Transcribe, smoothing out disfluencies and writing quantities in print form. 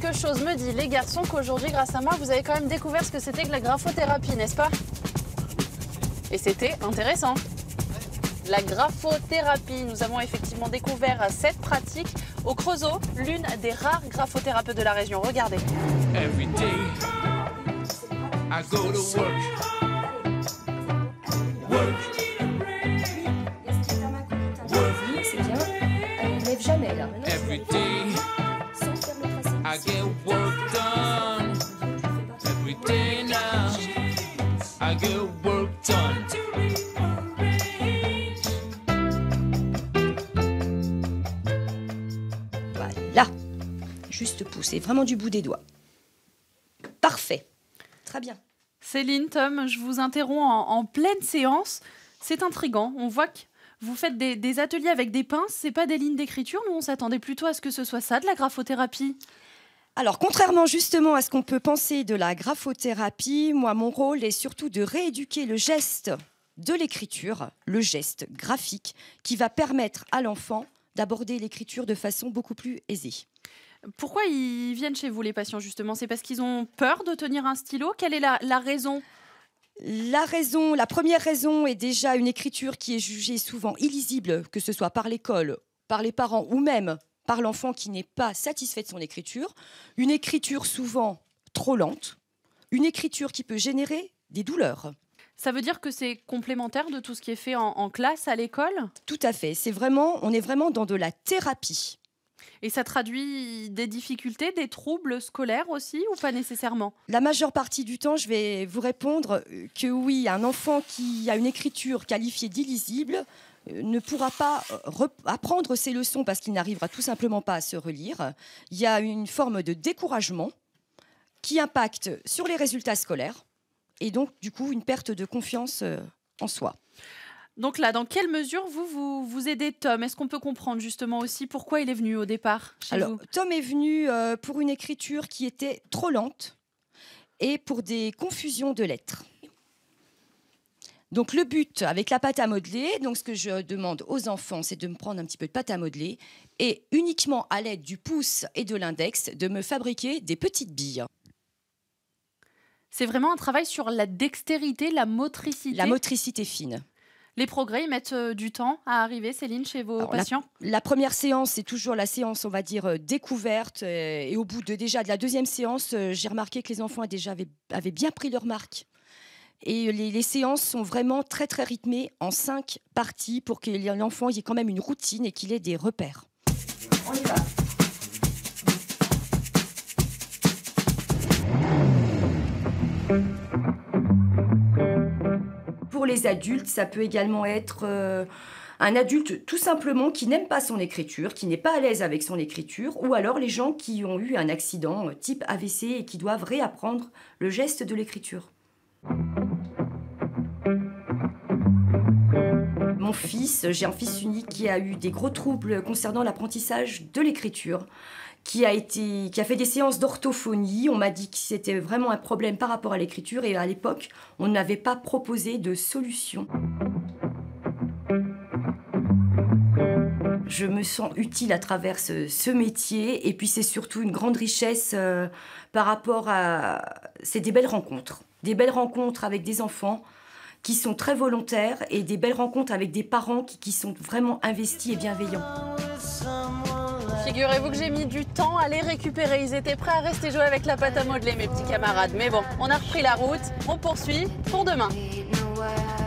quelque chose me dit, les garçons, qu'aujourd'hui, grâce à moi, vous avez quand même découvert ce que c'était que la graphothérapie, n'est-ce pas? Et c'était intéressant. La graphothérapie, nous avons effectivement découvert cette pratique au Creusot, l'une des rares graphothérapeutes de la région. Regardez. Every day, I go to work. C'est bien. Elle ne lève jamais là. Every day, I get work done. Every day now, I get work done. Voilà. Juste pousser, vraiment du bout des doigts. Parfait. Très bien. Céline, Tom, je vous interromps en pleine séance. C'est intriguant. On voit que vous faites des ateliers avec des pinces. C'est pas des lignes d'écriture. Nous, on s'attendait plutôt à ce que ce soit ça, de la graphothérapie. Alors, contrairement justement à ce qu'on peut penser de la graphothérapie, moi, mon rôle est surtout de rééduquer le geste de l'écriture, le geste graphique, qui va permettre à l'enfant d'aborder l'écriture de façon beaucoup plus aisée. Pourquoi ils viennent chez vous, les patients, justement? C'est parce qu'ils ont peur de tenir un stylo? Quelle est la raison? La première raison est déjà une écriture qui est jugée souvent illisible, que ce soit par l'école, par les parents ou même par l'enfant qui n'est pas satisfait de son écriture. Une écriture souvent trop lente, une écriture qui peut générer des douleurs. Ça veut dire que c'est complémentaire de tout ce qui est fait en classe, à l'école? Tout à fait. On est vraiment dans de la thérapie. Et ça traduit des difficultés, des troubles scolaires aussi, ou pas nécessairement? La majeure partie du temps, je vais vous répondre que oui, un enfant qui a une écriture qualifiée d'illisible ne pourra pas apprendre ses leçons parce qu'il n'arrivera tout simplement pas à se relire. Il y a une forme de découragement qui impacte sur les résultats scolaires et donc, du coup, une perte de confiance en soi. Donc là, dans quelle mesure vous aidez Tom? Est-ce qu'on peut comprendre justement aussi pourquoi il est venu au départ chez vous? Tom est venu pour une écriture qui était trop lente et pour des confusions de lettres. Donc le but avec la pâte à modeler, donc ce que je demande aux enfants, c'est de me prendre un petit peu de pâte à modeler et uniquement à l'aide du pouce et de l'index, de me fabriquer des petites billes. C'est vraiment un travail sur la dextérité, la motricité? La motricité fine. Les progrès, ils mettent du temps à arriver, Céline, chez vos patients? La première séance, c'est toujours la séance, on va dire, découverte. Et au bout de la deuxième séance, j'ai remarqué que les enfants avaient bien pris leur marque. Et les séances sont vraiment très, très rythmées en 5 parties pour que l'enfant ait quand même une routine et qu'il ait des repères. On y va. Pour les adultes, ça peut également être un adulte tout simplement qui n'aime pas son écriture, qui n'est pas à l'aise avec son écriture, ou alors les gens qui ont eu un accident type AVC et qui doivent réapprendre le geste de l'écriture. Mon fils, j'ai un fils unique qui a eu des gros troubles concernant l'apprentissage de l'écriture, qui a fait des séances d'orthophonie. On m'a dit que c'était vraiment un problème par rapport à l'écriture et à l'époque, on n'avait pas proposé de solution. Je me sens utile à travers ce métier et puis c'est surtout une grande richesse par rapport à... C'est des belles rencontres avec des enfants qui sont très volontaires et des belles rencontres avec des parents qui sont vraiment investis et bienveillants. Figurez-vous que j'ai mis du temps à les récupérer. Ils étaient prêts à rester jouer avec la pâte à modeler, mes petits camarades. Mais bon, on a repris la route, on poursuit pour demain.